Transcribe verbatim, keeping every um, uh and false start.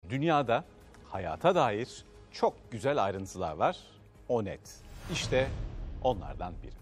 Dünyada hayata dair çok güzel ayrıntılar var. O net. İşte onlardan biri.